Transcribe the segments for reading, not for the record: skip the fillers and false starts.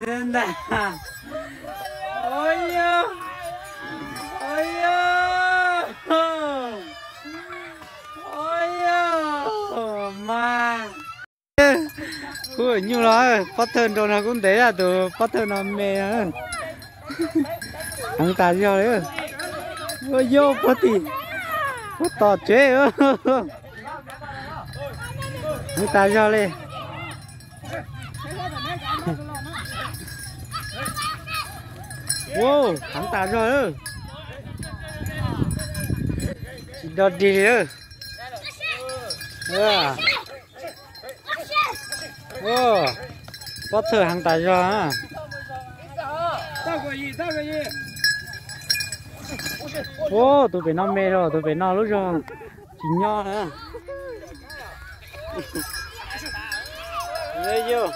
된다. 어이야, 어이야, 어이야, 엄마. Ui, như là bắt thân đồ nào cũng thế là từ bắt thân nó mê hơn. Anh ta cho đấy. Ôi vô bắt thì bắt tỏ chế ơ. Anh ta cho lên. Wow, anh ta cho ơ. Chỉ đợt đi ơ. Wow, bắt thử hàng tài cho ha. Wow, tụi bé nó mê rồi, tụi bé nó lúc rồi chỉ nho nữa. Đây vô.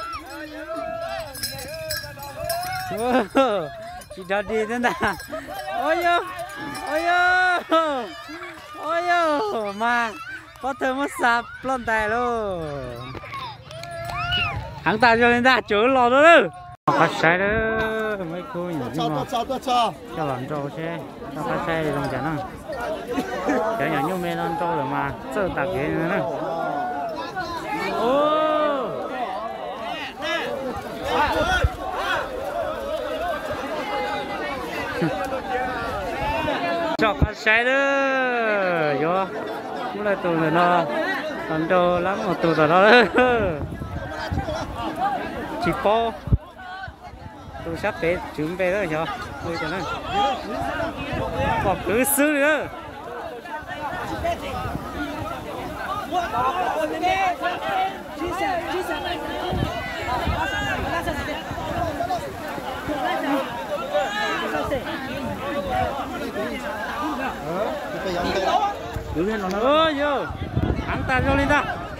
Wow, chỉ đợt đi thế nào. Ôi yo, ôi yo, ôi yo, mà bắt thử mất sạp lon tài luôn. Hắn ta cho nên ta chữa lò đó đó. Phát xe đó mấy cô nhỏ nhưng mà cho làm trâu xe cho phát xe thì đồng chả năng chả nhỏ như mê non trâu rồi mà sơ tạc cái nữa ô cho phát xe đó vô cũng là tụi nó làm trâu lắm một tụi đó chỉ po tôi sắp về chuẩn về rồi cho tôi cho nó còn cứ xứ nữa ôi vô hắn ta cho lên ta